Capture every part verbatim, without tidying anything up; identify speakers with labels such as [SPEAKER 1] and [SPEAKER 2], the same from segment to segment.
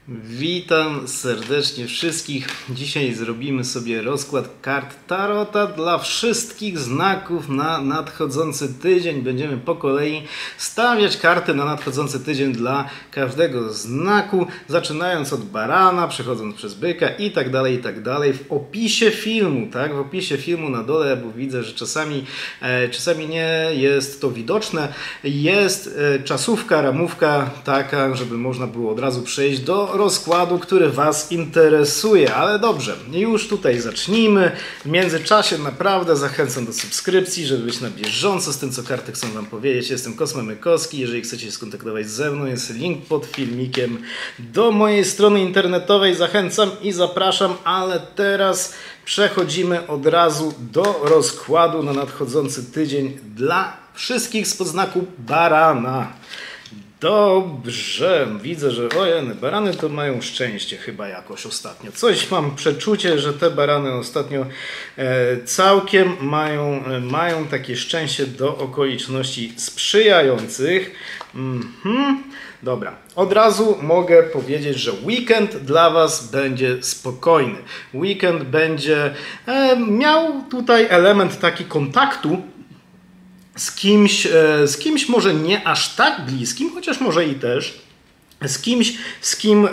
[SPEAKER 1] Witam serdecznie wszystkich. Dzisiaj zrobimy sobie rozkład kart Tarota dla wszystkich znaków na nadchodzący tydzień. Będziemy po kolei stawiać karty na nadchodzący tydzień dla każdego znaku, zaczynając od barana, przechodząc przez byka i tak dalej, i tak dalej. W opisie filmu, tak? W opisie filmu na dole, bo widzę, że czasami, e, czasami nie jest to widoczne, jest e, czasówka, ramówka taka, żeby można było od razu przejść do rozkładu, który Was interesuje. Ale dobrze, już tutaj zacznijmy. W międzyczasie naprawdę zachęcam do subskrypcji, żeby być na bieżąco z tym, co karty chcą Wam powiedzieć. Jestem Kosma Mykowski. Jeżeli chcecie się skontaktować ze mną, jest link pod filmikiem do mojej strony internetowej. Zachęcam i zapraszam, ale teraz przechodzimy od razu do rozkładu na nadchodzący tydzień dla wszystkich z podznaku barana. Dobrze, widzę, że ojej, barany to mają szczęście chyba jakoś ostatnio. Coś mam przeczucie, że te barany ostatnio e, całkiem mają, e, mają takie szczęście do okoliczności sprzyjających. Mhm. Dobra, od razu mogę powiedzieć, że weekend dla Was będzie spokojny. Weekend będzie e, miał tutaj element taki kontaktu z kimś, z kimś może nie aż tak bliskim, chociaż może i też, z kimś, z kim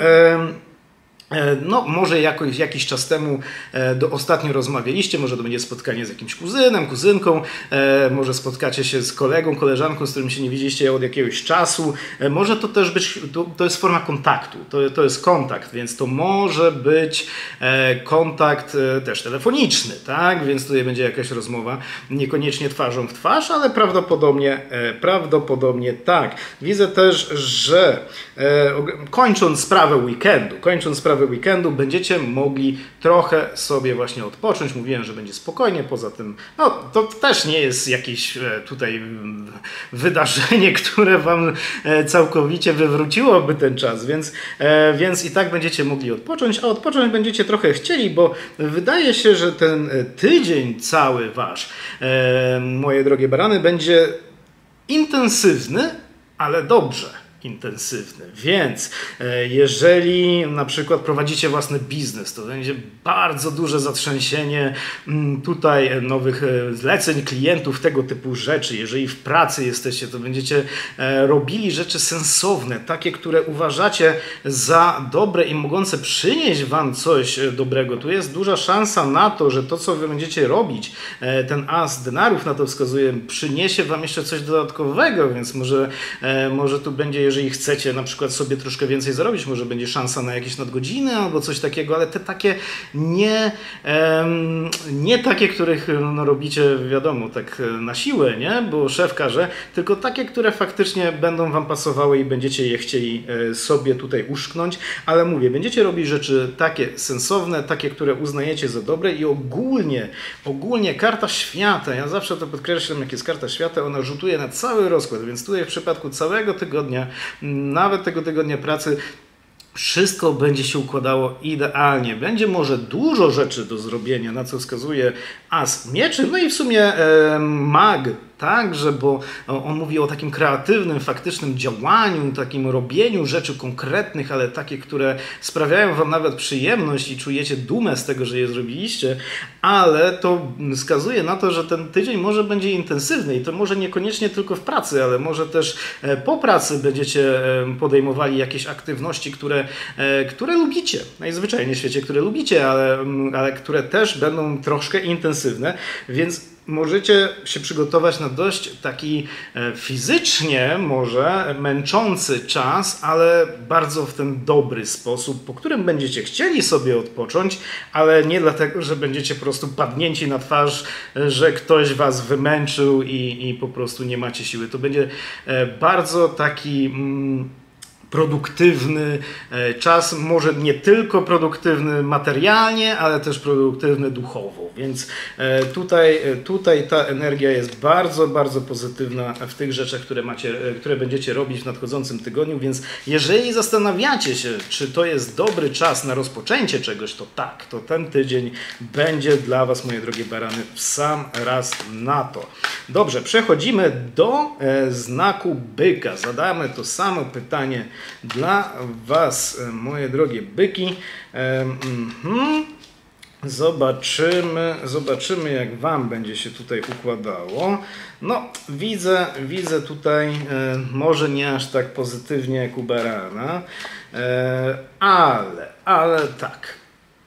[SPEAKER 1] no, może jakoś, jakiś czas temu e, do, ostatnio rozmawialiście, może to będzie spotkanie z jakimś kuzynem, kuzynką, e, może spotkacie się z kolegą, koleżanką, z którym się nie widzieliście od jakiegoś czasu. E, może to też być, to, to jest forma kontaktu, to, to jest kontakt, więc to może być e, kontakt e, też telefoniczny, tak? Więc tutaj będzie jakaś rozmowa, niekoniecznie twarzą w twarz, ale prawdopodobnie, e, prawdopodobnie tak. Widzę też, że e, kończąc sprawę weekendu, kończąc sprawę weekendu będziecie mogli trochę sobie właśnie odpocząć. Mówiłem, że będzie spokojnie, poza tym no to też nie jest jakieś tutaj wydarzenie, które Wam całkowicie wywróciłoby ten czas, więc, więc i tak będziecie mogli odpocząć, a odpocząć będziecie trochę chcieli, bo wydaje się, że ten tydzień cały Wasz, moje drogie barany, będzie intensywny, ale dobrze intensywny, więc jeżeli na przykład prowadzicie własny biznes, to będzie bardzo duże zatrzęsienie tutaj nowych zleceń, klientów, tego typu rzeczy. Jeżeli w pracy jesteście, to będziecie robili rzeczy sensowne, takie, które uważacie za dobre i mogące przynieść Wam coś dobrego. Tu jest duża szansa na to, że to, co Wy będziecie robić, ten as denarów na to wskazuje, przyniesie Wam jeszcze coś dodatkowego, więc może, może tu będzie, jeżeli chcecie na przykład sobie troszkę więcej zarobić, może będzie szansa na jakieś nadgodziny albo coś takiego, ale te takie nie, um, nie takie, których no, robicie, wiadomo, tak na siłę, nie? Bo szef każe, tylko takie, które faktycznie będą Wam pasowały i będziecie je chcieli sobie tutaj uszknąć, ale mówię, będziecie robić rzeczy takie sensowne, takie, które uznajecie za dobre i ogólnie, ogólnie karta świata, ja zawsze to podkreślam, jak jest karta świata, ona rzutuje na cały rozkład, więc tutaj w przypadku całego tygodnia, nawet tego tygodnia pracy, wszystko będzie się układało idealnie. Będzie może dużo rzeczy do zrobienia, na co wskazuje as mieczy, no i w sumie e, mag także, bo on mówi o takim kreatywnym, faktycznym działaniu, takim robieniu rzeczy konkretnych, ale takie, które sprawiają Wam nawet przyjemność i czujecie dumę z tego, że je zrobiliście, ale to wskazuje na to, że ten tydzień może będzie intensywny i to może niekoniecznie tylko w pracy, ale może też po pracy będziecie podejmowali jakieś aktywności, które, które lubicie, najzwyczajniej w świecie, które lubicie, ale, ale które też będą troszkę intensywne, więc możecie się przygotować na dość taki fizycznie może męczący czas, ale bardzo w ten dobry sposób, po którym będziecie chcieli sobie odpocząć, ale nie dlatego, że będziecie po prostu padnięci na twarz, że ktoś Was wymęczył i, i po prostu nie macie siły. To będzie bardzo taki Mm, produktywny czas, może nie tylko produktywny materialnie, ale też produktywny duchowo, więc tutaj, tutaj ta energia jest bardzo, bardzo pozytywna w tych rzeczach, które, macie, które będziecie robić w nadchodzącym tygodniu, więc jeżeli zastanawiacie się, czy to jest dobry czas na rozpoczęcie czegoś, to tak, to ten tydzień będzie dla Was, moje drogie barany, w sam raz na to. Dobrze, przechodzimy do znaku byka. Zadamy to samo pytanie dla Was, moje drogie byki. Mhm. Zobaczymy, zobaczymy jak Wam będzie się tutaj układało. No, widzę, widzę tutaj e, może nie aż tak pozytywnie jak u barana, e, ale, ale tak.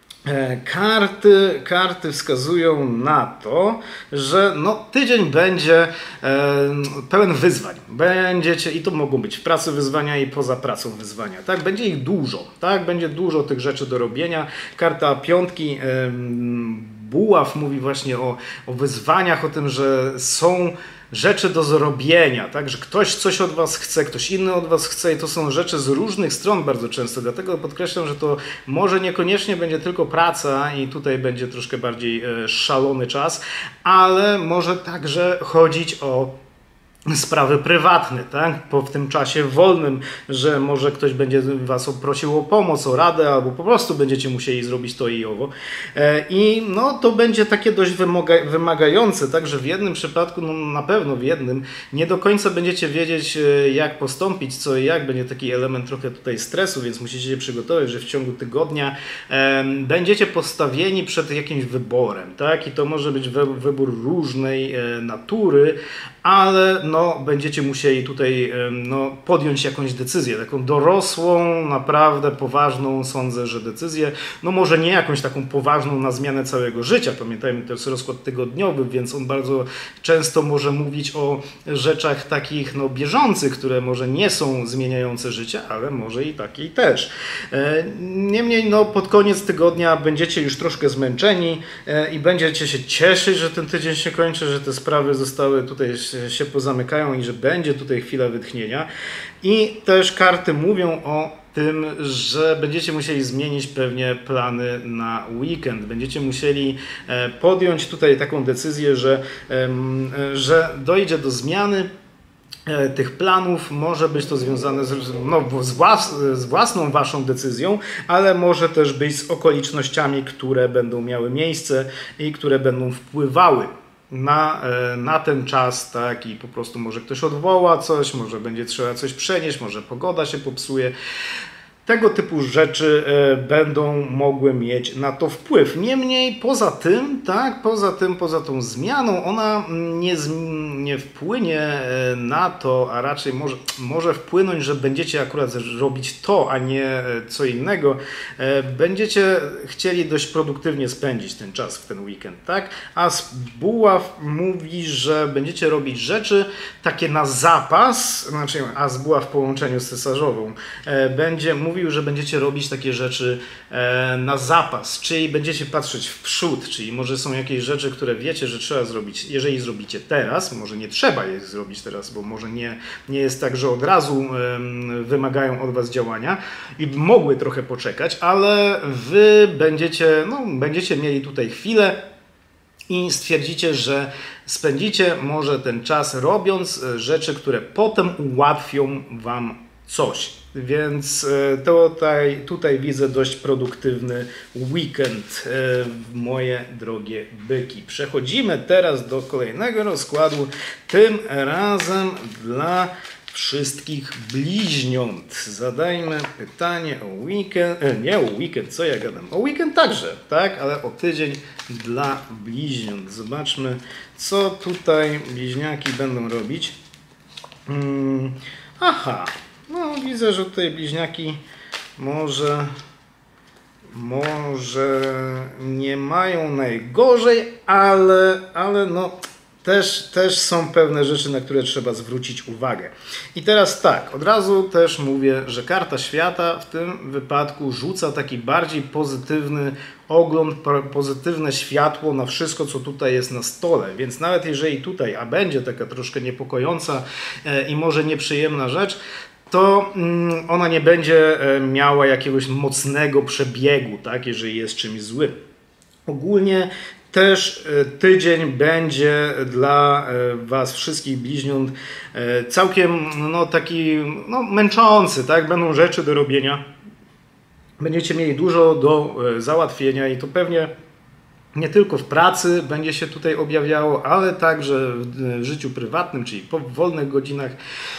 [SPEAKER 1] Karty, karty wskazują na to, że no, tydzień będzie e, pełen wyzwań. Będziecie, i to mogą być w pracy wyzwania i poza pracą wyzwania. Tak? Będzie ich dużo, tak? Będzie dużo tych rzeczy do robienia. Karta piątki, e, buław mówi właśnie o, o wyzwaniach, o tym, że są rzeczy do zrobienia, tak? Że ktoś coś od Was chce, ktoś inny od Was chce i to są rzeczy z różnych stron bardzo często, dlatego podkreślam, że to może niekoniecznie będzie tylko praca i tutaj będzie troszkę bardziej e, szalony czas, ale może także chodzić o sprawy prywatne, tak? Po w tym czasie wolnym, że może ktoś będzie Was prosił o pomoc, o radę, albo po prostu będziecie musieli zrobić to i owo. I no, to będzie takie dość wymaga wymagające, także w jednym przypadku, no na pewno w jednym, nie do końca będziecie wiedzieć, jak postąpić, co i jak, będzie taki element trochę tutaj stresu, więc musicie się przygotować, że w ciągu tygodnia e, będziecie postawieni przed jakimś wyborem, tak? I to może być wy wybór różnej e, natury, ale no, będziecie musieli tutaj no, podjąć jakąś decyzję, taką dorosłą, naprawdę poważną, sądzę, że decyzję, no może nie jakąś taką poważną na zmianę całego życia, pamiętajmy, to jest rozkład tygodniowy, więc on bardzo często może mówić o rzeczach takich no, bieżących, które może nie są zmieniające życie, ale może i takiej też. Niemniej no, pod koniec tygodnia będziecie już troszkę zmęczeni i będziecie się cieszyć, że ten tydzień się kończy, że te sprawy zostały tutaj się pozamykają i że będzie tutaj chwila wytchnienia. I też karty mówią o tym, że będziecie musieli zmienić pewnie plany na weekend. Będziecie musieli podjąć tutaj taką decyzję, że, że dojdzie do zmiany tych planów, może być to związane z, no, z, włas, z własną Waszą decyzją, ale może też być z okolicznościami, które będą miały miejsce i które będą wpływały Na, na ten czas, tak, i po prostu może ktoś odwoła coś, może będzie trzeba coś przenieść, może pogoda się popsuje. Tego typu rzeczy e, będą mogły mieć na to wpływ. Niemniej poza tym, tak, poza tym, poza tą zmianą, ona nie, nie wpłynie na to, a raczej może, może wpłynąć, że będziecie akurat robić to, a nie co innego. E, będziecie chcieli dość produktywnie spędzić ten czas w ten weekend, tak? A buław mówi, że będziecie robić rzeczy takie na zapas, znaczy a z buław w połączeniu z cesarzową e, będzie mówi, Mówił, że będziecie robić takie rzeczy e, na zapas, czyli będziecie patrzeć w przód, czyli może są jakieś rzeczy, które wiecie, że trzeba zrobić, jeżeli zrobicie teraz, może nie trzeba je zrobić teraz, bo może nie, nie jest tak, że od razu e, wymagają od Was działania i mogły trochę poczekać, ale Wy będziecie, no, będziecie mieli tutaj chwilę i stwierdzicie, że spędzicie może ten czas robiąc rzeczy, które potem ułatwią Wam coś. Więc tutaj, tutaj widzę dość produktywny weekend, moje drogie byki. Przechodzimy teraz do kolejnego rozkładu, tym razem dla wszystkich bliźniąt. Zadajmy pytanie o weekend, nie o weekend, co ja gadam, o weekend także, tak, ale o tydzień dla bliźniąt. Zobaczmy, co tutaj bliźniaki będą robić. Hmm, aha. No, widzę, że tutaj bliźniaki może, może nie mają najgorzej, ale, ale no, też, też są pewne rzeczy, na które trzeba zwrócić uwagę. I teraz tak, od razu też mówię, że karta świata w tym wypadku rzuca taki bardziej pozytywny ogląd, pozytywne światło na wszystko, co tutaj jest na stole. Więc nawet jeżeli tutaj, a będzie taka troszkę niepokojąca e, i może nieprzyjemna rzecz, to ona nie będzie miała jakiegoś mocnego przebiegu, tak, jeżeli jest czymś złym. Ogólnie też tydzień będzie dla Was wszystkich bliźniąt całkiem no, taki no, męczący, tak? Będą rzeczy do robienia. Będziecie mieli dużo do załatwienia i to pewnie nie tylko w pracy będzie się tutaj objawiało, ale także w życiu prywatnym, czyli po wolnych godzinach.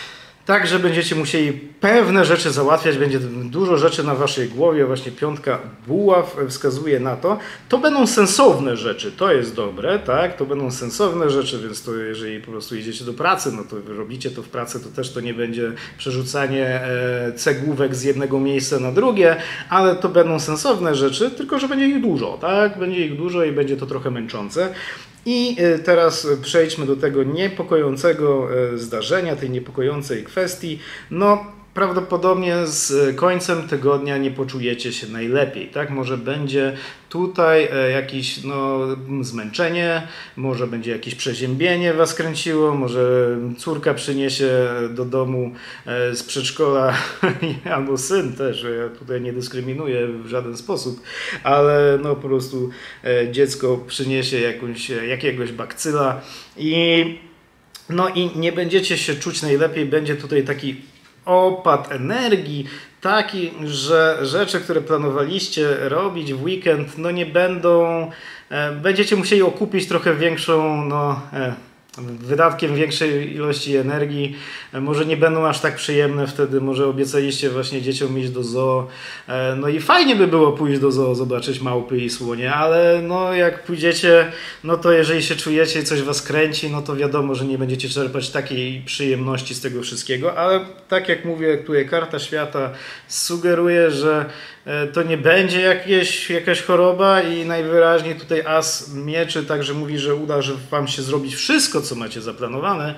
[SPEAKER 1] tak, że będziecie musieli pewne rzeczy załatwiać, będzie dużo rzeczy na waszej głowie, właśnie piątka buław wskazuje na to. To będą sensowne rzeczy, to jest dobre, tak, to będą sensowne rzeczy, więc to jeżeli po prostu idziecie do pracy, no to robicie to w pracy, to też to nie będzie przerzucanie cegłówek z jednego miejsca na drugie, ale to będą sensowne rzeczy, tylko że będzie ich dużo, tak, będzie ich dużo i będzie to trochę męczące. I teraz przejdźmy do tego niepokojącego zdarzenia, tej niepokojącej kwestii. No, prawdopodobnie z końcem tygodnia nie poczujecie się najlepiej, tak? Może będzie tutaj jakieś no, zmęczenie, może będzie jakieś przeziębienie was kręciło, może córka przyniesie do domu z przedszkola, albo syn też, ja tutaj nie dyskryminuję w żaden sposób, ale no po prostu dziecko przyniesie jakąś, jakiegoś bakcyla i no i nie będziecie się czuć najlepiej, będzie tutaj taki opad energii, taki, że rzeczy, które planowaliście robić w weekend, no nie będą, e, będziecie musieli okupić trochę większą, no, e, wydatkiem większej ilości energii, e, może nie będą aż tak przyjemne wtedy, może obiecaliście właśnie dzieciom iść do zoo, e, no i fajnie by było pójść do zoo, zobaczyć małpy i słonie, ale no jak pójdziecie, no to jeżeli się czujecie i coś was kręci, no to wiadomo, że nie będziecie czerpać takiej przyjemności z tego wszystkiego, ale tak jak mówię, tutaj karta świata sugeruje, że to nie będzie jakieś, jakaś choroba i najwyraźniej tutaj as mieczy także mówi, że uda że wam się zrobić wszystko, co macie zaplanowane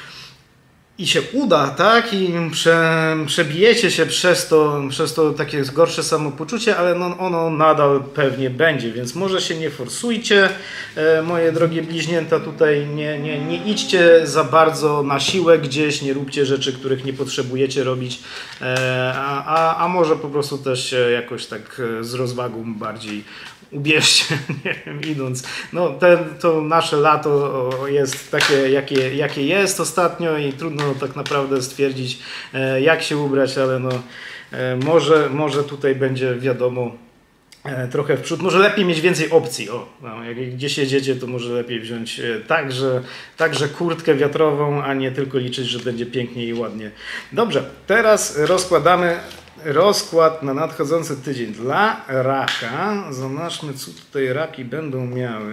[SPEAKER 1] i się uda, tak? I prze, przebijecie się przez to, przez to takie gorsze samopoczucie, ale no, ono nadal pewnie będzie, więc może się nie forsujcie, e, moje drogie bliźnięta, tutaj nie, nie, nie idźcie za bardzo na siłę gdzieś, nie róbcie rzeczy, których nie potrzebujecie robić, e, a, a, a może po prostu też się jakoś tak z rozwagą bardziej ubierzcie, nie wiem, idąc. No ten, to nasze lato jest takie, jakie, jakie jest ostatnio i trudno tak naprawdę stwierdzić, jak się ubrać, ale no może, może tutaj będzie wiadomo trochę w przód. Może lepiej mieć więcej opcji. O, no, jak gdzieś jedziecie, to może lepiej wziąć także, także kurtkę wiatrową, a nie tylko liczyć, że będzie pięknie i ładnie. Dobrze, teraz rozkładamy rozkład na nadchodzący tydzień dla raka. Zobaczmy, co tutaj raki będą miały.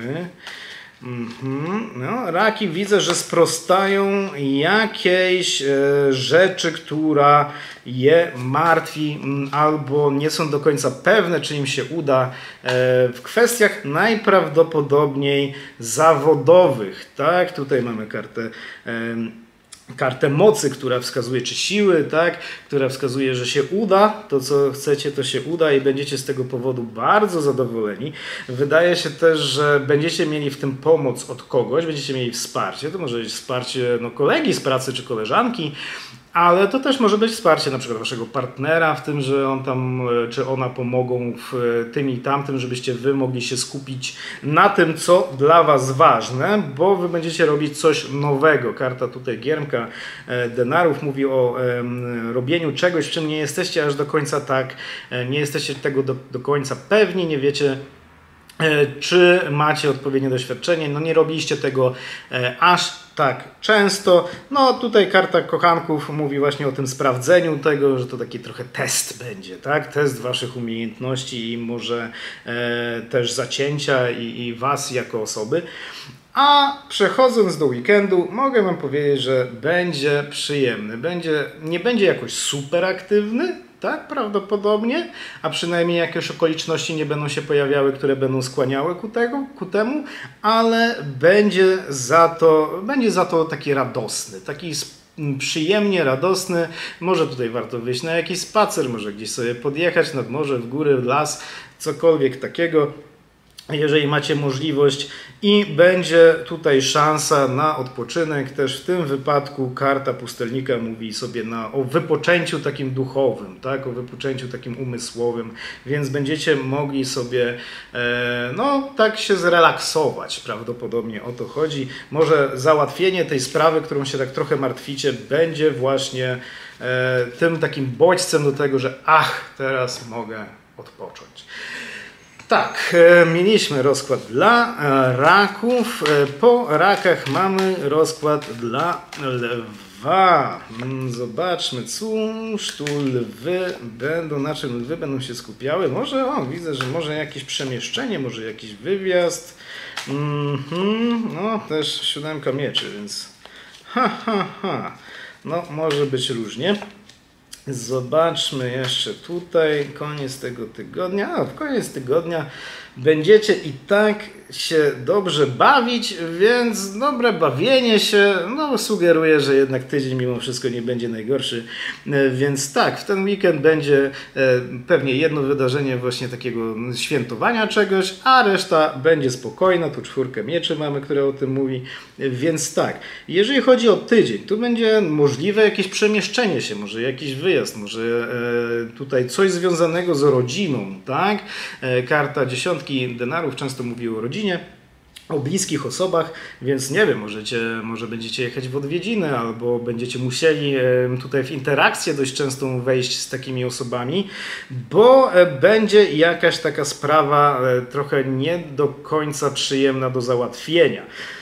[SPEAKER 1] Mhm. No, raki widzę, że sprostają jakiejś e, rzeczy, która je martwi m, albo nie są do końca pewne, czy im się uda e, w kwestiach najprawdopodobniej zawodowych. Tak, tutaj mamy kartę e, kartę mocy, która wskazuje, czy siły, tak, która wskazuje, że się uda, to co chcecie, to się uda i będziecie z tego powodu bardzo zadowoleni. Wydaje się też, że będziecie mieli w tym pomoc od kogoś, będziecie mieli wsparcie, to może być wsparcie no, kolegi z pracy czy koleżanki, ale to też może być wsparcie na przykład waszego partnera w tym, że on tam czy ona pomogą w tym i tamtym, żebyście wy mogli się skupić na tym, co dla was ważne, bo wy będziecie robić coś nowego. Karta tutaj giermka denarów mówi o um, robieniu czegoś, w czym nie jesteście aż do końca tak, nie jesteście tego do, do końca pewni, nie wiecie, czy macie odpowiednie doświadczenie. No nie robiliście tego aż tak często. No tutaj karta kochanków mówi właśnie o tym sprawdzeniu tego, że to taki trochę test będzie, tak? Test waszych umiejętności i może e, też zacięcia i, i was jako osoby. A przechodząc do weekendu, mogę wam powiedzieć, że będzie przyjemny. Będzie, nie będzie jakoś super aktywny, tak, prawdopodobnie, a przynajmniej jakieś okoliczności nie będą się pojawiały, które będą skłaniały ku, tego, ku temu, ale będzie za to, będzie za to taki radosny, taki przyjemnie radosny. Może tutaj warto wyjść na jakiś spacer, może gdzieś sobie podjechać nad morze, w góry, w las, cokolwiek takiego, jeżeli macie możliwość, i będzie tutaj szansa na odpoczynek. Też w tym wypadku karta pustelnika mówi sobie na, o wypoczęciu takim duchowym, tak? O wypoczęciu takim umysłowym, więc będziecie mogli sobie e, no tak się zrelaksować, prawdopodobnie o to chodzi. Może załatwienie tej sprawy, którą się tak trochę martwicie, będzie właśnie e, tym takim bodźcem do tego, że ach, teraz mogę odpocząć. Tak, mieliśmy rozkład dla raków. Po rakach mamy rozkład dla lwa. Zobaczmy, cóż tu lwy będą, na czym lwy będą się skupiały. Może, o, widzę, że może jakieś przemieszczenie, może jakiś wywiazd. Mm-hmm. No, też siódemka mieczy, więc ha, ha, ha. No, może być różnie. Zobaczmy jeszcze tutaj, koniec tego tygodnia. A, w koniec tygodnia będziecie i tak się dobrze bawić, więc dobre bawienie się, no sugeruje, że jednak tydzień mimo wszystko nie będzie najgorszy. Więc tak, w ten weekend będzie pewnie jedno wydarzenie właśnie takiego świętowania czegoś, a reszta będzie spokojna. Tu czwórkę mieczy mamy, która o tym mówi. Więc tak, jeżeli chodzi o tydzień, tu będzie możliwe jakieś przemieszczenie się, może jakiś wyjazd, może tutaj coś związanego z rodziną, tak? Karta dziesiątki denarów często mówi o rodzinie, o bliskich osobach, więc nie wiem, możecie, może będziecie jechać w odwiedziny, albo będziecie musieli tutaj w interakcję dość częstą wejść z takimi osobami, bo będzie jakaś taka sprawa trochę nie do końca przyjemna do załatwienia.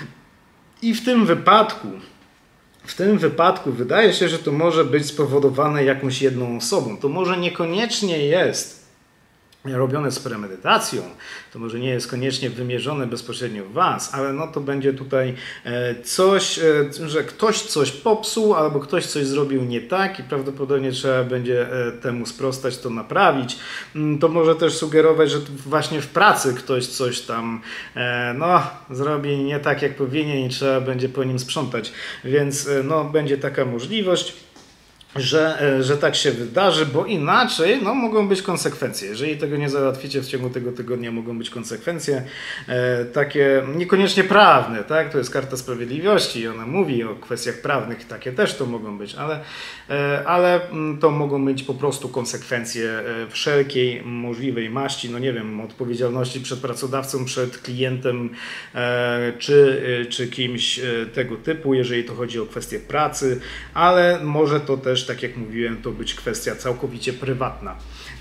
[SPEAKER 1] I w tym wypadku W tym wypadku wydaje się, że to może być spowodowane jakąś jedną osobą. To może niekoniecznie jest robione z premedytacją, to może nie jest koniecznie wymierzone bezpośrednio w was, ale no to będzie tutaj coś, że ktoś coś popsuł albo ktoś coś zrobił nie tak i prawdopodobnie trzeba będzie temu sprostać, to naprawić. To może też sugerować, że właśnie w pracy ktoś coś tam no, zrobi nie tak jak powinien i trzeba będzie po nim sprzątać, więc no, będzie taka możliwość. Że, że tak się wydarzy, bo inaczej no, mogą być konsekwencje. Jeżeli tego nie załatwicie w ciągu tego tygodnia, mogą być konsekwencje e, takie niekoniecznie prawne, tak? To jest karta sprawiedliwości i ona mówi o kwestiach prawnych, takie też to mogą być, ale, e, ale to mogą być po prostu konsekwencje wszelkiej możliwej maści, no nie wiem, odpowiedzialności przed pracodawcą, przed klientem e, czy, czy kimś tego typu, jeżeli to chodzi o kwestię pracy, ale może to też, tak jak mówiłem, to być kwestia całkowicie prywatna.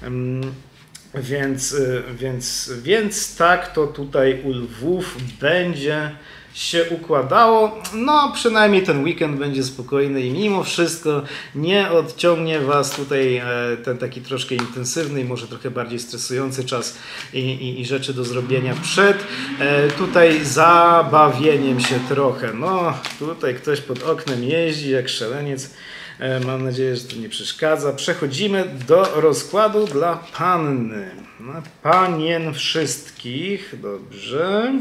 [SPEAKER 1] Więc, więc, więc tak to tutaj u lwów będzie się układało. No przynajmniej ten weekend będzie spokojny i mimo wszystko nie odciągnie was tutaj ten taki troszkę intensywny i może trochę bardziej stresujący czas i, i, i rzeczy do zrobienia przed tutaj zabawieniem się trochę. No tutaj ktoś pod oknem jeździ jak szaleniec. Mam nadzieję, że to nie przeszkadza. Przechodzimy do rozkładu dla panny. No, panien wszystkich. Dobrze.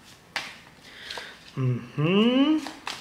[SPEAKER 1] Mhm.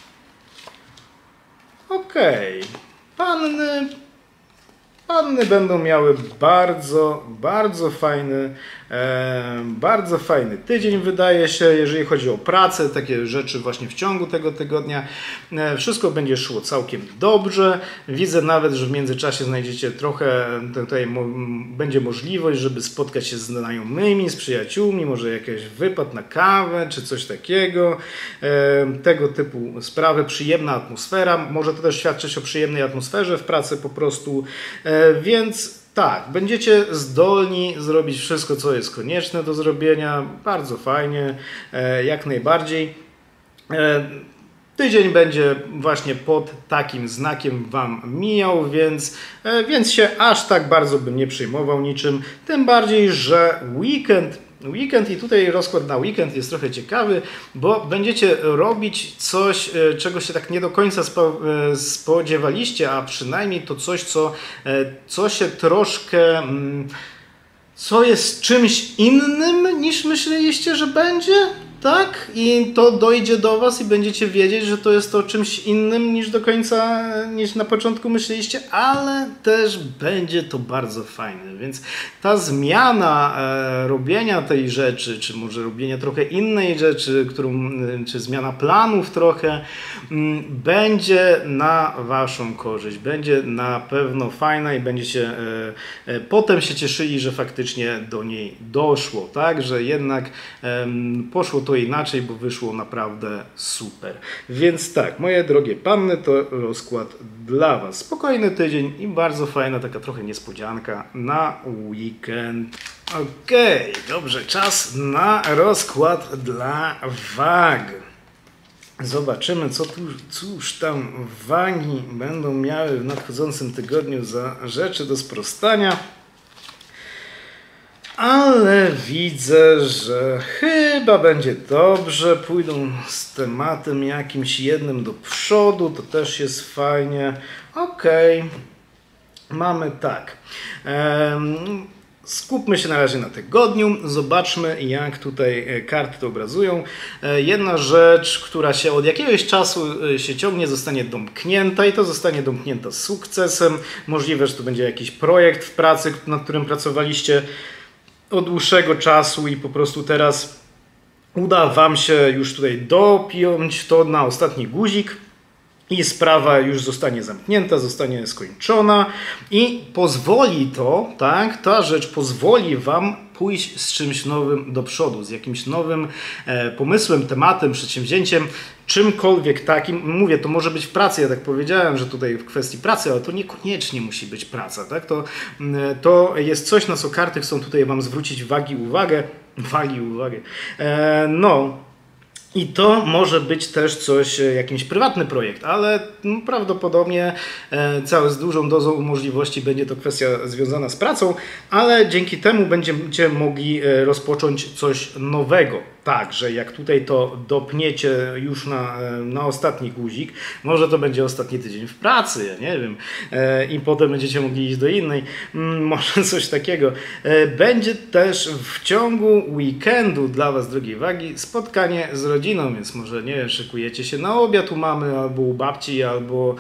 [SPEAKER 1] Okej. Okay. Panny... Panny będą miały bardzo, bardzo fajny, e, bardzo fajny tydzień, wydaje się, jeżeli chodzi o pracę, takie rzeczy właśnie w ciągu tego tygodnia. E, wszystko będzie szło całkiem dobrze. Widzę nawet, że w międzyczasie znajdziecie trochę, tutaj mo, będzie możliwość, żeby spotkać się z znajomymi, z przyjaciółmi, może jakiś wypad na kawę, czy coś takiego. E, tego typu sprawy, przyjemna atmosfera. Może to też świadczyć o przyjemnej atmosferze w pracy po prostu. E, Więc tak, będziecie zdolni zrobić wszystko, co jest konieczne do zrobienia. Bardzo fajnie, jak najbardziej. Tydzień będzie właśnie pod takim znakiem wam mijał, więc, więc się aż tak bardzo bym nie przejmował niczym. Tym bardziej, że weekend Weekend i tutaj rozkład na weekend jest trochę ciekawy, bo będziecie robić coś, czego się tak nie do końca spodziewaliście, a przynajmniej to coś, co, co się troszkę, co jest czymś innym niż myśleliście, że będzie. Tak? I to dojdzie do was i będziecie wiedzieć, że to jest to czymś innym niż do końca, niż na początku myśleliście, ale też będzie to bardzo fajne. Więc ta zmiana e, robienia tej rzeczy, czy może robienia trochę innej rzeczy, którą, czy zmiana planów trochę, m, będzie na waszą korzyść. Będzie na pewno fajna i będziecie e, e, potem się cieszyli, że faktycznie do niej doszło. Tak? Że jednak e, poszło to inaczej, bo wyszło naprawdę super. Więc tak, moje drogie panny, to rozkład dla was. Spokojny tydzień i bardzo fajna taka trochę niespodzianka na weekend. Okej, okay, dobrze, czas na rozkład dla wag. Zobaczymy, co tu, cóż tam wagi będą miały w nadchodzącym tygodniu za rzeczy do sprostania. Ale widzę, że chyba będzie dobrze. Pójdą z tematem jakimś jednym do przodu. To też jest fajnie. Okej. Okay. Mamy tak. Um, Skupmy się na razie na tygodniu, zobaczmy jak tutaj karty to obrazują. Jedna rzecz, która się od jakiegoś czasu się ciągnie, zostanie domknięta i to zostanie domknięta z sukcesem. Możliwe, że to będzie jakiś projekt w pracy, nad którym pracowaliście od dłuższego czasu i po prostu teraz uda Wam się już tutaj dopiąć to na ostatni guzik. I sprawa już zostanie zamknięta, zostanie skończona i pozwoli to, tak, ta rzecz pozwoli Wam pójść z czymś nowym do przodu, z jakimś nowym e, pomysłem, tematem, przedsięwzięciem, czymkolwiek takim. Mówię, to może być w pracy, ja tak powiedziałem, że tutaj w kwestii pracy, ale to niekoniecznie musi być praca, tak? To, to jest coś, na co karty chcą tutaj Wam zwrócić wagi, uwagę, wagi, uwagę. E, no. I to może być też coś, jakiś prywatny projekt, ale no, prawdopodobnie e, cały z dużą dozą możliwości będzie to kwestia związana z pracą, ale dzięki temu będziecie mogli e, rozpocząć coś nowego. Tak, że jak tutaj to dopniecie już na, na ostatni guzik, może to będzie ostatni tydzień w pracy, ja nie wiem, e, i potem będziecie mogli iść do innej, mm, może coś takiego. E, będzie też w ciągu weekendu dla Was, drogie wagi, spotkanie z rodziną, więc może, nie wiem, szykujecie się na obiad u mamy, albo u babci, albo,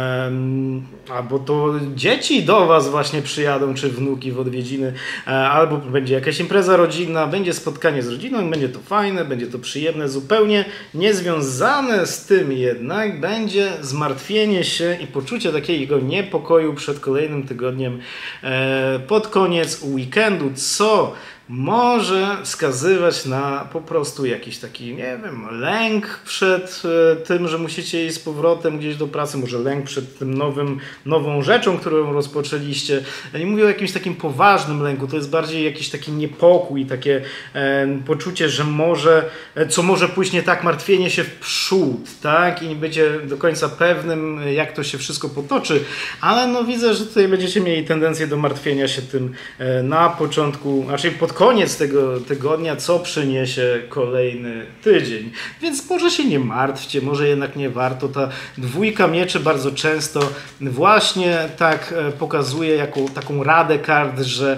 [SPEAKER 1] um, albo to dzieci do Was właśnie przyjadą, czy wnuki w odwiedziny, e, albo będzie jakaś impreza rodzinna, będzie spotkanie z rodziną, będzie to fajne, będzie to przyjemne, zupełnie niezwiązane z tym jednak będzie zmartwienie się i poczucie takiego niepokoju przed kolejnym tygodniem e, pod koniec weekendu, co może wskazywać na po prostu jakiś taki, nie wiem, lęk przed e, tym, że musicie iść z powrotem gdzieś do pracy, może lęk przed tym nowym, nową rzeczą, którą rozpoczęliście. Ja nie mówię o jakimś takim poważnym lęku, to jest bardziej jakiś taki niepokój, takie e, poczucie, że może, e, co może pójść nie tak, martwienie się w przód, tak? I nie będzie do końca pewnym, jak to się wszystko potoczy, ale no widzę, że tutaj będziecie mieli tendencję do martwienia się tym e, na początku, raczej pod koniec tego tygodnia, co przyniesie kolejny tydzień. Więc może się nie martwcie, może jednak nie warto. Ta dwójka mieczy bardzo często właśnie tak pokazuje jako taką radę kart, że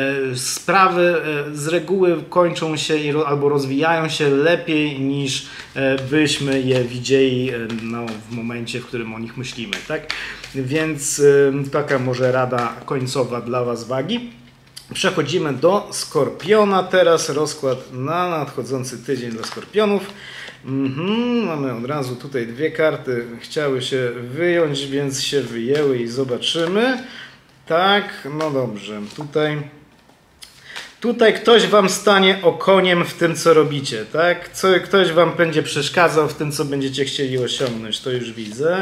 [SPEAKER 1] sprawy z reguły kończą się albo rozwijają się lepiej niż byśmy je widzieli no, w momencie, w którym o nich myślimy. Tak? Więc taka może rada końcowa dla Was, wagi. Przechodzimy do Skorpiona teraz, rozkład na nadchodzący tydzień dla Skorpionów. Mhm, mamy od razu tutaj dwie karty, chciały się wyjąć, więc się wyjęły i zobaczymy. Tak, no dobrze, tutaj, tutaj ktoś Wam stanie okoniem w tym, co robicie, tak? Co, ktoś Wam będzie przeszkadzał w tym, co będziecie chcieli osiągnąć, to już widzę.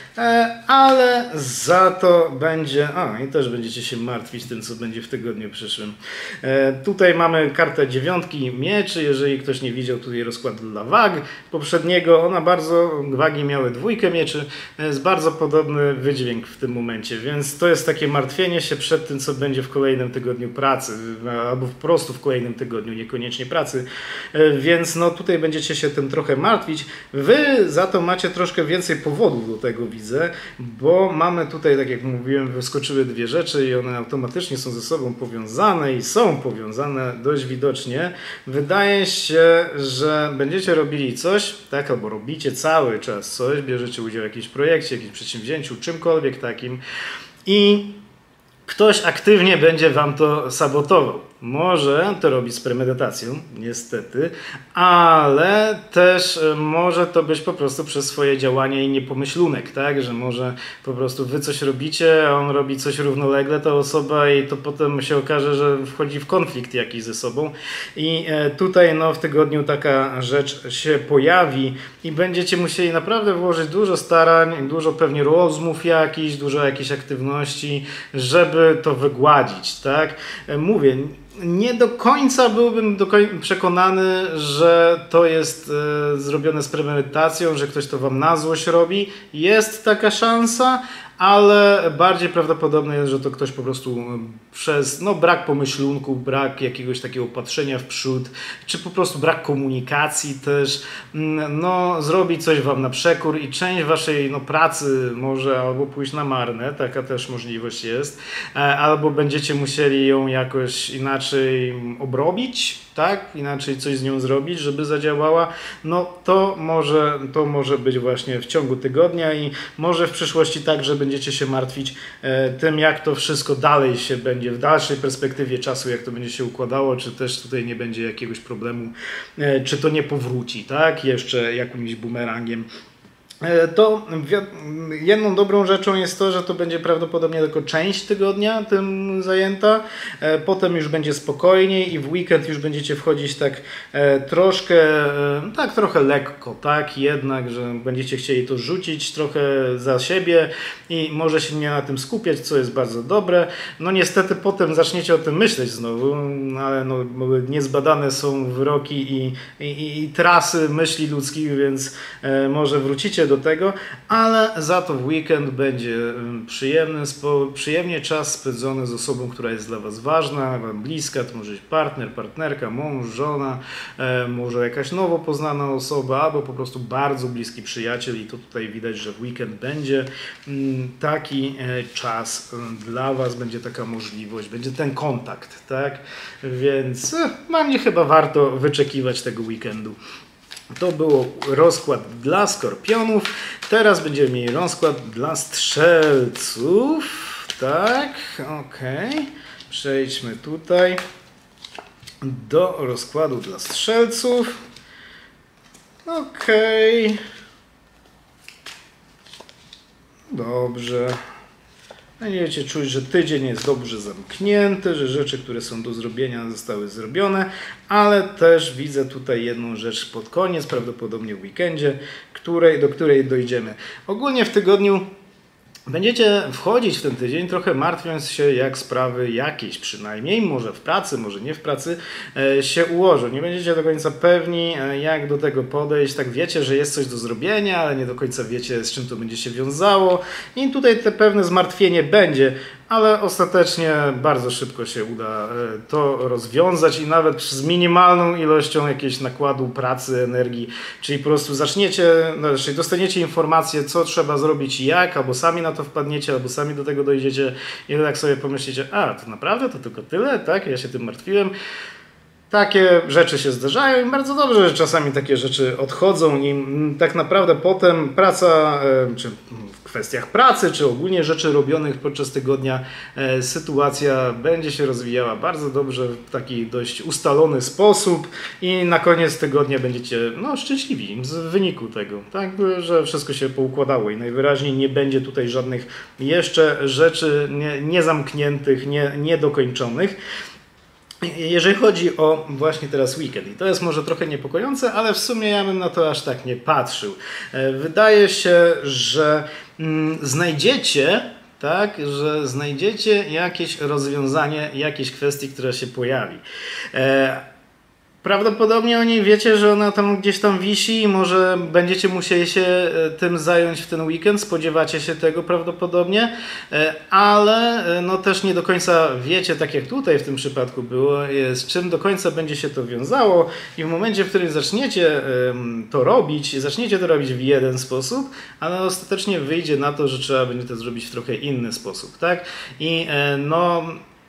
[SPEAKER 1] Ale za to będzie, a i też będziecie się martwić tym, co będzie w tygodniu przyszłym. Tutaj mamy kartę dziewiątki mieczy, jeżeli ktoś nie widział tutaj rozkład dla wag poprzedniego, ona bardzo, wagi miały dwójkę mieczy, jest bardzo podobny wydźwięk w tym momencie, więc to jest takie martwienie się przed tym, co będzie w kolejnym tygodniu pracy, albo po prostu w kolejnym tygodniu, niekoniecznie pracy, więc no tutaj będziecie się tym trochę martwić. Wy za to macie troszkę więcej powodów do tego, widzę, bo mamy tutaj, tak jak mówiłem, wyskoczyły dwie rzeczy i one automatycznie są ze sobą powiązane i są powiązane dość widocznie. Wydaje się, że będziecie robili coś, tak, albo robicie cały czas coś, bierzecie udział w jakimś projekcie, jakimś przedsięwzięciu, czymkolwiek takim i ktoś aktywnie będzie Wam to sabotował. Może to robić z premedytacją, niestety, ale też może to być po prostu przez swoje działanie i niepomyślunek, tak? Że może po prostu Wy coś robicie, a on robi coś równolegle, ta osoba, i to potem się okaże, że wchodzi w konflikt jakiś ze sobą. I tutaj no, w tygodniu taka rzecz się pojawi i będziecie musieli naprawdę włożyć dużo starań, dużo pewnie rozmów jakichś, dużo jakichś aktywności, żeby żeby to wygładzić, tak? Mówię, nie do końca byłbym do koń przekonany, że to jest e, zrobione z premedytacją, że ktoś to wam na złość robi. Jest taka szansa, ale bardziej prawdopodobne jest, że to ktoś po prostu przez no, brak pomyślunku, brak jakiegoś takiego patrzenia w przód, czy po prostu brak komunikacji też, no, zrobi coś wam na przekór i część waszej no, pracy może albo pójść na marne, taka też możliwość jest, albo będziecie musieli ją jakoś inaczej obrobić, tak, inaczej coś z nią zrobić, żeby zadziałała, no to może, to może być właśnie w ciągu tygodnia i może w przyszłości tak, że będziecie się martwić e, tym, jak to wszystko dalej się będzie, w dalszej perspektywie czasu, jak to będzie się układało, czy też tutaj nie będzie jakiegoś problemu, e, czy to nie powróci, tak, jeszcze jakimś bumerangiem. To jedną dobrą rzeczą jest to, że to będzie prawdopodobnie tylko część tygodnia tym zajęta, potem już będzie spokojniej i w weekend już będziecie wchodzić tak troszkę, tak trochę lekko, tak, jednak, że będziecie chcieli to rzucić trochę za siebie i może się nie na tym skupiać, co jest bardzo dobre. No niestety potem zaczniecie o tym myśleć znowu, ale no, niezbadane są wyroki i, i, i trasy myśli ludzkich, więc może wrócicie do do tego, ale za to w weekend będzie przyjemny, przyjemnie czas spędzony z osobą, która jest dla was ważna, wam bliska, to może być partner, partnerka, mąż, żona, e, może jakaś nowo poznana osoba, albo po prostu bardzo bliski przyjaciel i to tutaj widać, że w weekend będzie m, taki e, czas e, dla was, będzie taka możliwość, będzie ten kontakt, tak? Więc e, dla mnie chyba warto wyczekiwać tego weekendu. To był rozkład dla skorpionów. Teraz będziemy mieli rozkład dla strzelców. Tak, ok. Przejdźmy tutaj do rozkładu dla strzelców. Ok. Dobrze. Będziecie czuć, że tydzień jest dobrze zamknięty, że rzeczy, które są do zrobienia, zostały zrobione, ale też widzę tutaj jedną rzecz pod koniec, prawdopodobnie w weekendzie, której, do której dojdziemy. Ogólnie w tygodniu będziecie wchodzić w ten tydzień trochę martwiąc się, jak sprawy jakieś przynajmniej, może w pracy, może nie w pracy, się ułożą. Nie będziecie do końca pewni, jak do tego podejść. Tak wiecie, że jest coś do zrobienia, ale nie do końca wiecie, z czym to będzie się wiązało. I tutaj te pewne zmartwienie będzie, ale ostatecznie bardzo szybko się uda to rozwiązać i nawet z minimalną ilością jakiegoś nakładu pracy, energii, czyli po prostu zaczniecie, znaczy dostaniecie informację, co trzeba zrobić i jak, albo sami na to wpadniecie, albo sami do tego dojdziecie i tak sobie pomyślicie, a to naprawdę to tylko tyle, tak, ja się tym martwiłem. Takie rzeczy się zdarzają i bardzo dobrze, że czasami takie rzeczy odchodzą i tak naprawdę potem praca, czy w kwestiach pracy, czy ogólnie rzeczy robionych podczas tygodnia, sytuacja będzie się rozwijała bardzo dobrze w taki dość ustalony sposób i na koniec tygodnia będziecie no, szczęśliwi z wyniku tego, tak, że wszystko się poukładało i najwyraźniej nie będzie tutaj żadnych jeszcze rzeczy nie, niezamkniętych, nie, niedokończonych. Jeżeli chodzi o właśnie teraz weekend, i to jest może trochę niepokojące, ale w sumie ja bym na to aż tak nie patrzył. Wydaje się, że mm, znajdziecie, tak, że znajdziecie jakieś rozwiązanie jakiejś kwestii, która się pojawi. E Prawdopodobnie o niej wiecie, że ona tam gdzieś tam wisi i może będziecie musieli się tym zająć w ten weekend, spodziewacie się tego prawdopodobnie, ale no też nie do końca wiecie, tak jak tutaj w tym przypadku było, z czym do końca będzie się to wiązało i w momencie, w którym zaczniecie to robić, zaczniecie to robić w jeden sposób, ale ostatecznie wyjdzie na to, że trzeba będzie to zrobić w trochę inny sposób, tak? I no...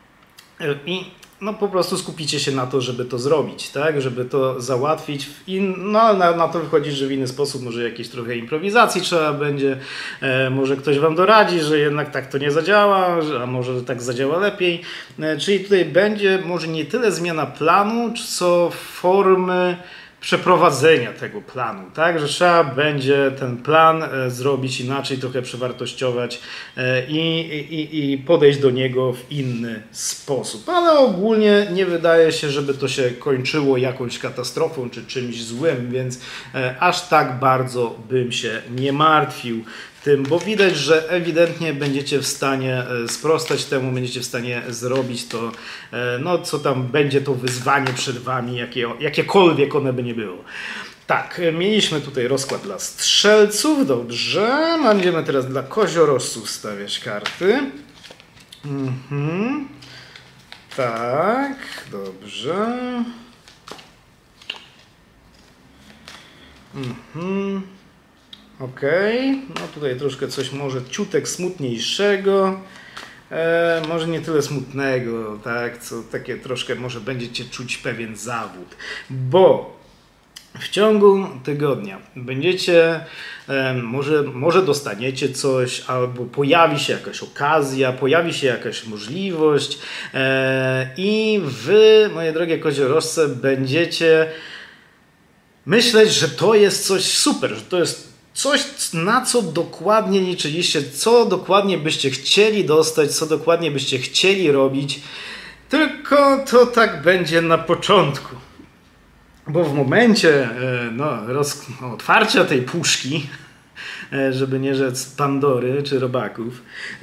[SPEAKER 1] I no po prostu skupicie się na to, żeby to zrobić, tak? Żeby to załatwić. W in... No na, na to wychodzi, że w inny sposób, może jakieś trochę improwizacji trzeba będzie, e, może ktoś wam doradzi, że jednak tak to nie zadziała, a może tak zadziała lepiej. E, czyli tutaj będzie może nie tyle zmiana planu, co formy przeprowadzenia tego planu, tak, że trzeba będzie ten plan e, zrobić inaczej, trochę przewartościować e, i, i, i podejść do niego w inny sposób. Ale ogólnie nie wydaje się, żeby to się kończyło jakąś katastrofą czy czymś złym, więc e, aż tak bardzo bym się nie martwił tym, bo widać, że ewidentnie będziecie w stanie sprostać temu, będziecie w stanie zrobić to, no co tam będzie to wyzwanie przed wami, jakie, jakiekolwiek one by nie było. Tak, mieliśmy tutaj rozkład dla strzelców, dobrze. Będziemy teraz dla koziorożców stawiać karty. Mhm. Tak, dobrze. Mhm. Okej, okay. No tutaj troszkę coś może ciutek smutniejszego. E, może nie tyle smutnego, tak, co takie troszkę może będziecie czuć pewien zawód, bo w ciągu tygodnia będziecie, e, może, może dostaniecie coś, albo pojawi się jakaś okazja, pojawi się jakaś możliwość e, i wy, moje drogie koziorożce, będziecie myśleć, że to jest coś super, że to jest coś, na co dokładnie liczyliście, co dokładnie byście chcieli dostać, co dokładnie byście chcieli robić, tylko to tak będzie na początku. Bo w momencie no, roz, no, otwarcia tej puszki, żeby nie rzec Pandory czy robaków,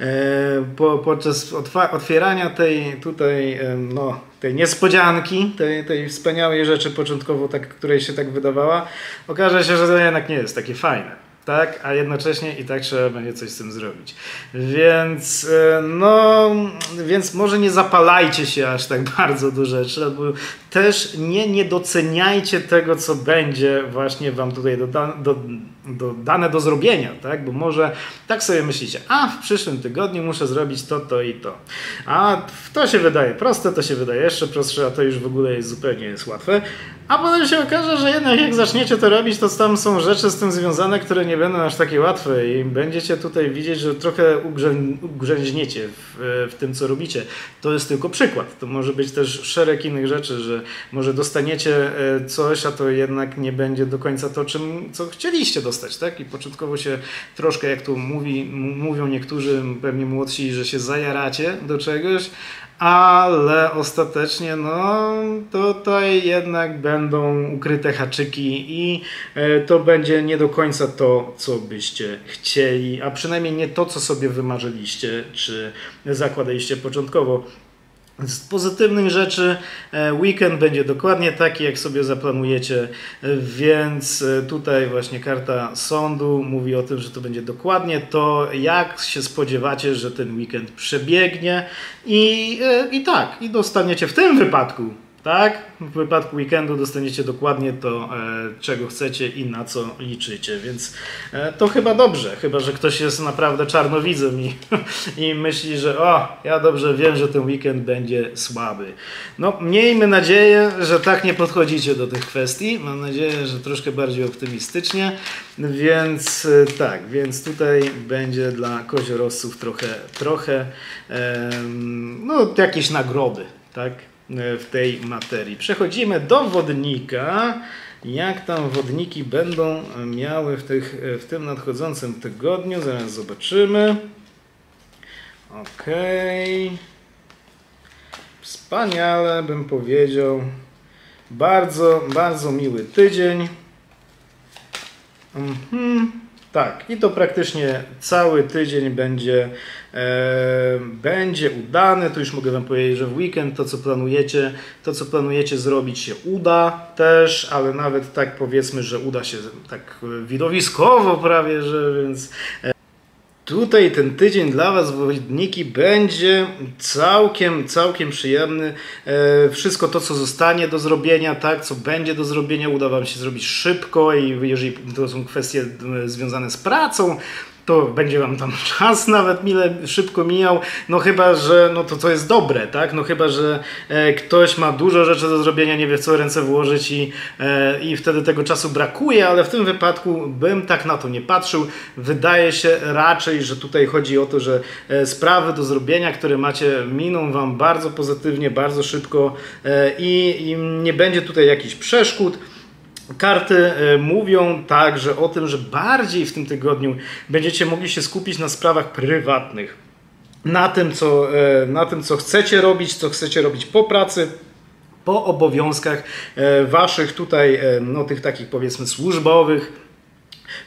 [SPEAKER 1] po, podczas otwierania tej tutaj no, tej niespodzianki, tej, tej wspaniałej rzeczy początkowo, tak, której się tak wydawała, okaże się, że to jednak nie jest takie fajne. Tak, a jednocześnie i tak trzeba będzie coś z tym zrobić. Więc no, więc może nie zapalajcie się aż tak bardzo do rzeczy, albo też nie, nie doceniajcie tego, co będzie właśnie wam tutaj doda, do, do, dane do zrobienia, tak? Bo może tak sobie myślicie, a w przyszłym tygodniu muszę zrobić to, to i to. A to się wydaje proste, to się wydaje jeszcze prostsze, a to już w ogóle jest zupełnie jest łatwe. A potem się okaże, że jednak jak zaczniecie to robić, to tam są rzeczy z tym związane, które nie będą aż takie łatwe i będziecie tutaj widzieć, że trochę ugrzę, ugrzęźniecie w, w tym, co robicie. To jest tylko przykład. To może być też szereg innych rzeczy, że może dostaniecie coś, a to jednak nie będzie do końca to, czym, co chcieliście dostać, tak? I początkowo się troszkę, jak tu mówi, mówią niektórzy, pewnie młodsi, że się zajaracie do czegoś, ale ostatecznie no tutaj jednak będą ukryte haczyki i to będzie nie do końca to, co byście chcieli, a przynajmniej nie to, co sobie wymarzyliście, czy zakładaliście początkowo. Z pozytywnych rzeczy weekend będzie dokładnie taki, jak sobie zaplanujecie, więc tutaj właśnie karta sądu mówi o tym, że to będzie dokładnie to, jak się spodziewacie, że ten weekend przebiegnie i, i tak, i dostaniecie w tym wypadku, tak? W wypadku weekendu dostaniecie dokładnie to, czego chcecie i na co liczycie, więc to chyba dobrze, chyba że ktoś jest naprawdę czarnowidzem i, i myśli, że o, ja dobrze wiem, że ten weekend będzie słaby. No, miejmy nadzieję, że tak nie podchodzicie do tych kwestii, mam nadzieję, że troszkę bardziej optymistycznie, więc tak, więc tutaj będzie dla koziorożców trochę, trochę no, jakieś nagrody, tak? W tej materii. Przechodzimy do wodnika. Jak tam wodniki będą miały w, tych, w tym nadchodzącym tygodniu? Zaraz zobaczymy. Ok. Wspaniale bym powiedział. Bardzo, bardzo miły tydzień. Mhm. Tak, i to praktycznie cały tydzień będzie, e, będzie udany. Tu już mogę wam powiedzieć, że w weekend to co planujecie, to co planujecie zrobić się uda też, ale nawet tak powiedzmy, że uda się tak widowiskowo prawie, że więc e, tutaj ten tydzień dla was, wodniki, będzie całkiem, całkiem przyjemny. E, wszystko to, co zostanie do zrobienia, tak, co będzie do zrobienia, uda wam się zrobić szybko i jeżeli to są kwestie związane z pracą, to będzie wam tam czas nawet mile szybko mijał, no chyba, że no to to jest dobre, tak? No chyba, że e, ktoś ma dużo rzeczy do zrobienia, nie wie w co ręce włożyć i, e, i wtedy tego czasu brakuje, ale w tym wypadku bym tak na to nie patrzył. Wydaje się raczej, że tutaj chodzi o to, że e, sprawy do zrobienia, które macie, miną wam bardzo pozytywnie, bardzo szybko e, i, i nie będzie tutaj jakichś przeszkód. Karty mówią także o tym, że bardziej w tym tygodniu będziecie mogli się skupić na sprawach prywatnych, na tym, co, na tym, co chcecie robić, co chcecie robić po pracy, po obowiązkach waszych tutaj, no tych takich powiedzmy służbowych.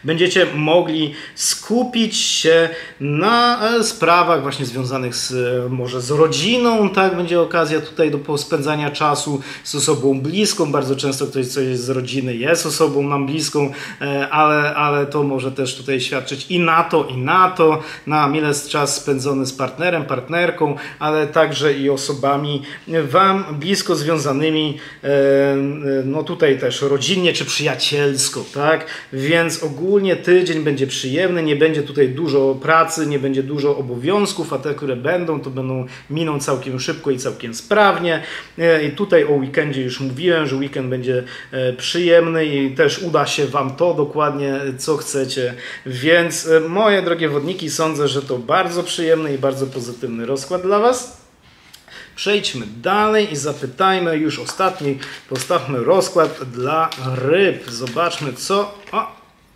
[SPEAKER 1] będziecie mogli skupić się na sprawach właśnie związanych z może z rodziną, tak, będzie okazja tutaj do spędzania czasu z osobą bliską. Bardzo często ktoś coś z rodziny jest osobą nam bliską, ale, ale to może też tutaj świadczyć i na to, i na to, na mile czas spędzony z partnerem, partnerką, ale także i osobami wam blisko związanymi, no tutaj też rodzinnie czy przyjacielsko, tak? Więc ogólnie tydzień będzie przyjemny, nie będzie tutaj dużo pracy, nie będzie dużo obowiązków, a te, które będą, to będą miną całkiem szybko i całkiem sprawnie. I tutaj o weekendzie już mówiłem, że weekend będzie przyjemny i też uda się wam to dokładnie, co chcecie. Więc moje drogie wodniki, sądzę, że to bardzo przyjemny i bardzo pozytywny rozkład dla was. Przejdźmy dalej i zapytajmy już ostatni, postawmy rozkład dla ryb. Zobaczmy, co o,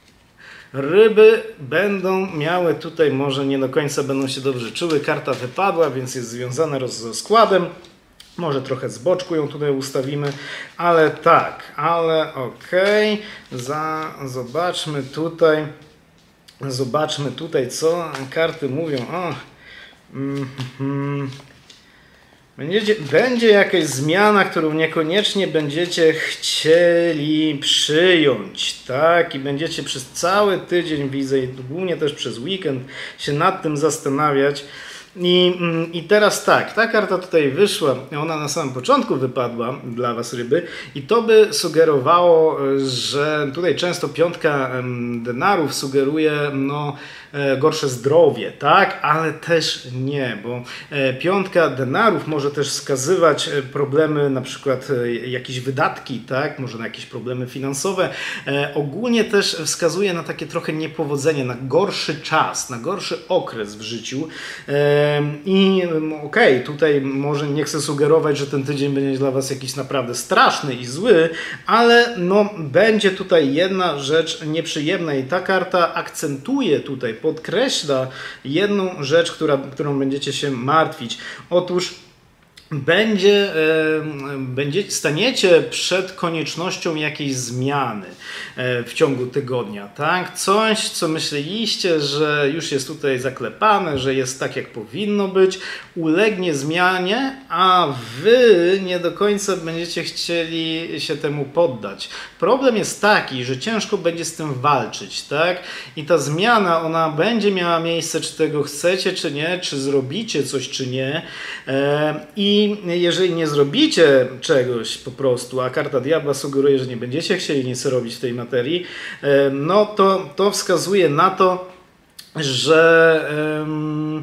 [SPEAKER 1] ryby będą miały tutaj, może nie do końca będą się dobrze czuły. Karta wypadła, więc jest związana z rozkładem. Może trochę z boczku ją tutaj ustawimy, ale tak, ale okej. Za, zobaczmy tutaj, zobaczmy tutaj, co karty mówią. O, mm, mm. Będziecie, będzie jakaś zmiana, którą niekoniecznie będziecie chcieli przyjąć, tak? I będziecie przez cały tydzień, widzę, i głównie też przez weekend się nad tym zastanawiać. I, I teraz tak, ta karta tutaj wyszła, ona na samym początku wypadła dla was, ryby, i to by sugerowało, że tutaj często piątka denarów sugeruje no, gorsze zdrowie, tak? Ale też nie, bo piątka denarów może też wskazywać problemy, na przykład jakieś wydatki, tak? Może na jakieś problemy finansowe. Ogólnie też wskazuje na takie trochę niepowodzenie, na gorszy czas, na gorszy okres w życiu. I okej, okay, tutaj może nie chcę sugerować, że ten tydzień będzie dla was jakiś naprawdę straszny i zły, ale no, będzie tutaj jedna rzecz nieprzyjemna i ta karta akcentuje tutaj, podkreśla jedną rzecz, która, którą będziecie się martwić. Otóż Będzie, będzie, staniecie przed koniecznością jakiejś zmiany w ciągu tygodnia, tak? Coś, co myśleliście, że już jest tutaj zaklepane, że jest tak, jak powinno być, ulegnie zmianie, a wy nie do końca będziecie chcieli się temu poddać. Problem jest taki, że ciężko będzie z tym walczyć, tak? I ta zmiana, ona będzie miała miejsce, czy tego chcecie, czy nie, czy zrobicie coś, czy nie. I I jeżeli nie zrobicie czegoś po prostu, a karta diabła sugeruje, że nie będziecie chcieli nic robić w tej materii, no to to wskazuje na to, że um,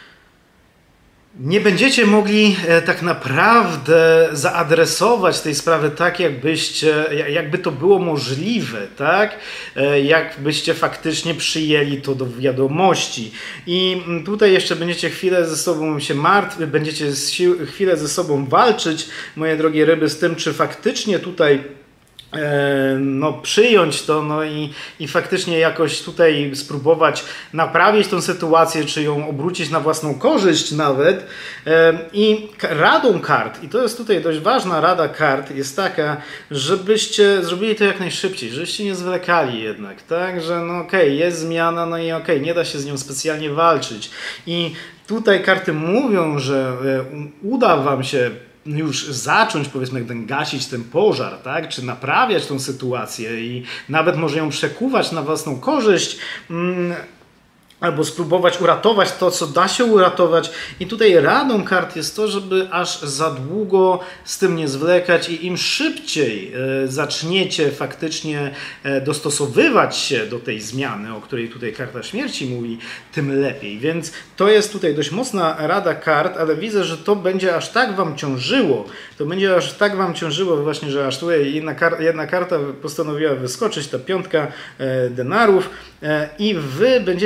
[SPEAKER 1] nie będziecie mogli tak naprawdę zaadresować tej sprawy tak, jakbyście, jakby to było możliwe, tak? Jakbyście faktycznie przyjęli to do wiadomości. I tutaj jeszcze będziecie chwilę ze sobą się martwić, będziecie chwilę ze sobą walczyć, moje drogie ryby, z tym, czy faktycznie tutaj no, przyjąć to no i, i faktycznie jakoś tutaj spróbować naprawić tą sytuację, czy ją obrócić na własną korzyść nawet. I radą kart, i to jest tutaj dość ważna rada kart, jest taka, żebyście zrobili to jak najszybciej, żebyście nie zwlekali jednak, tak, że no okej, okay, jest zmiana, no i okej, okay, nie da się z nią specjalnie walczyć. I tutaj karty mówią, że uda wam się już zacząć, powiedzmy, gasić ten pożar, tak? Czy naprawiać tą sytuację i nawet może ją przekuwać na własną korzyść, mm, albo spróbować uratować to, co da się uratować. I tutaj radą kart jest to, żeby aż za długo z tym nie zwlekać i im szybciej e, zaczniecie faktycznie e, dostosowywać się do tej zmiany, o której tutaj karta śmierci mówi, tym lepiej. Więc to jest tutaj dość mocna rada kart, ale widzę, że to będzie aż tak wam ciążyło, to będzie aż tak wam ciążyło właśnie, że aż tutaj jedna, kar jedna karta postanowiła wyskoczyć, ta piątka e, denarów e, i wy będziecie jeszcze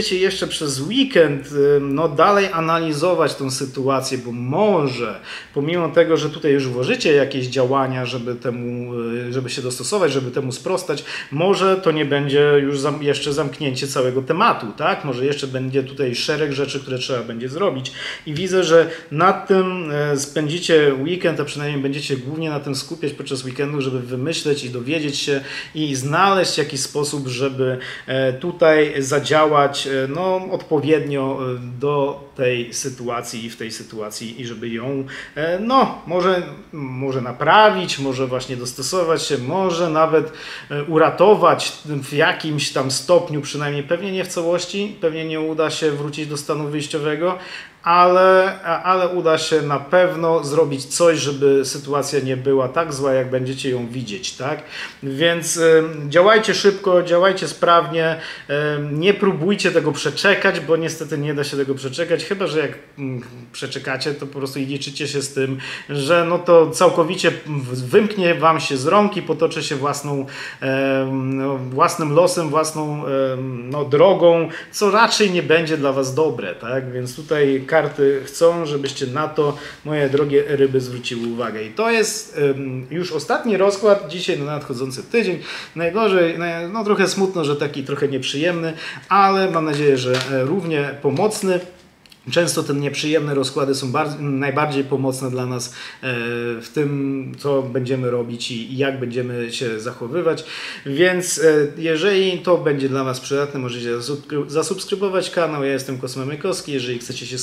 [SPEAKER 1] przez weekend no, dalej analizować tą sytuację, bo może, pomimo tego, że tutaj już włożycie jakieś działania, żeby temu, żeby się dostosować, żeby temu sprostać, może to nie będzie już zam, jeszcze zamknięcie całego tematu, tak? Może jeszcze będzie tutaj szereg rzeczy, które trzeba będzie zrobić i widzę, że nad tym spędzicie weekend, a przynajmniej będziecie głównie na tym skupiać podczas weekendu, żeby wymyśleć i dowiedzieć się i znaleźć jakiś sposób, żeby tutaj zadziałać no, odpowiednio do tej sytuacji i w tej sytuacji i żeby ją no, może, może naprawić, może właśnie dostosować się, może nawet uratować w jakimś tam stopniu, przynajmniej pewnie nie w całości, pewnie nie uda się wrócić do stanu wyjściowego, ale, ale uda się na pewno zrobić coś, żeby sytuacja nie była tak zła, jak będziecie ją widzieć, tak? Więc y, działajcie szybko, działajcie sprawnie, y, nie próbujcie tego przeczekać, bo niestety nie da się tego przeczekać, chyba że jak y, przeczekacie, to po prostu liczycie się z tym, że no to całkowicie wymknie wam się z rąk i potoczy się własną, y, no, własnym losem, własną y, no, drogą, co raczej nie będzie dla was dobre, tak? Więc tutaj karty chcą, żebyście na to, moje drogie ryby, zwróciły uwagę. I to jest um, już ostatni rozkład dzisiaj na nadchodzący tydzień. Najgorzej, no trochę smutno, że taki trochę nieprzyjemny, ale mam nadzieję, że równie pomocny. Często te nieprzyjemne rozkłady są bardzo, najbardziej pomocne dla nas w tym, co będziemy robić i jak będziemy się zachowywać. Więc jeżeli to będzie dla was przydatne, możecie zasubskrybować kanał. Ja jestem Kosma Mykowski. Jeżeli chcecie się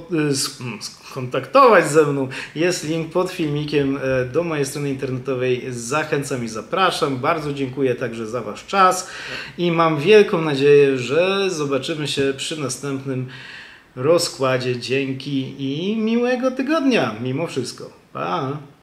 [SPEAKER 1] skontaktować ze mną, jest link pod filmikiem do mojej strony internetowej. Zachęcam i zapraszam. Bardzo dziękuję także za wasz czas i mam wielką nadzieję, że zobaczymy się przy następnym rozkładzie. Dzięki i miłego tygodnia mimo wszystko. Pa!